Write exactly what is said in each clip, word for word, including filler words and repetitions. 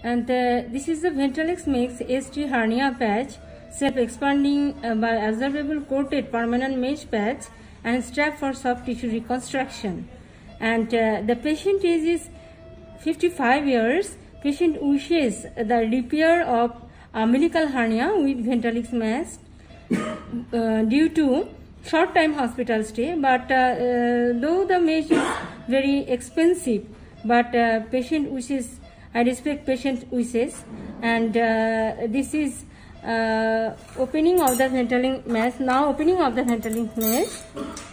And uh, this is the Ventralexmesh S T hernia patch, self-expanding uh, by absorbable coated permanent mesh patch and strap for soft tissue reconstruction. And uh, the patient age is fifty-five years. Patient wishes the repair of umbilical hernia with Ventralexmesh uh, due to short time hospital stay, but uh, uh, though the mesh is very expensive, but uh, patient wishes, I respect patient wishes, and uh, this is uh, opening of the Ventralexmesh. Now opening of the Ventralexmesh.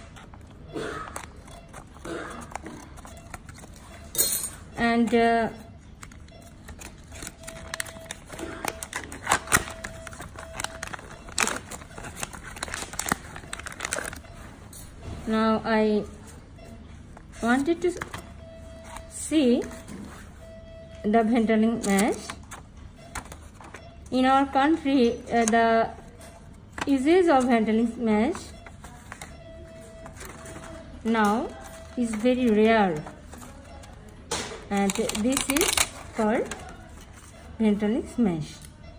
And uh, now I wanted to see the Ventralexmesh. In our country, uh, the usage of Ventralexmesh now is very rare, and this is called Ventralexmesh.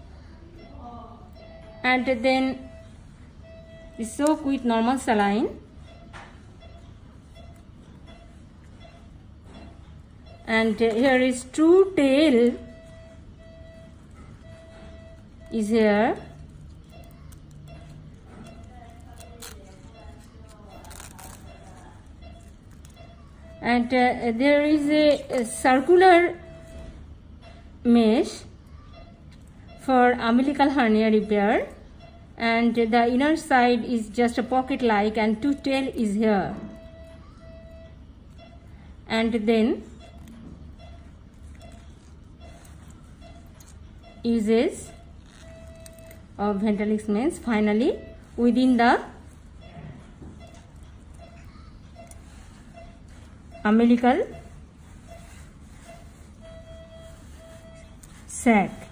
And then soak with normal saline. And here is true tail is here. And uh, there is a, a circular mesh for umbilical hernia repair, and the inner side is just a pocket like, and two tail is here. And then uses of Ventralexmesh finally within the umbilical sac.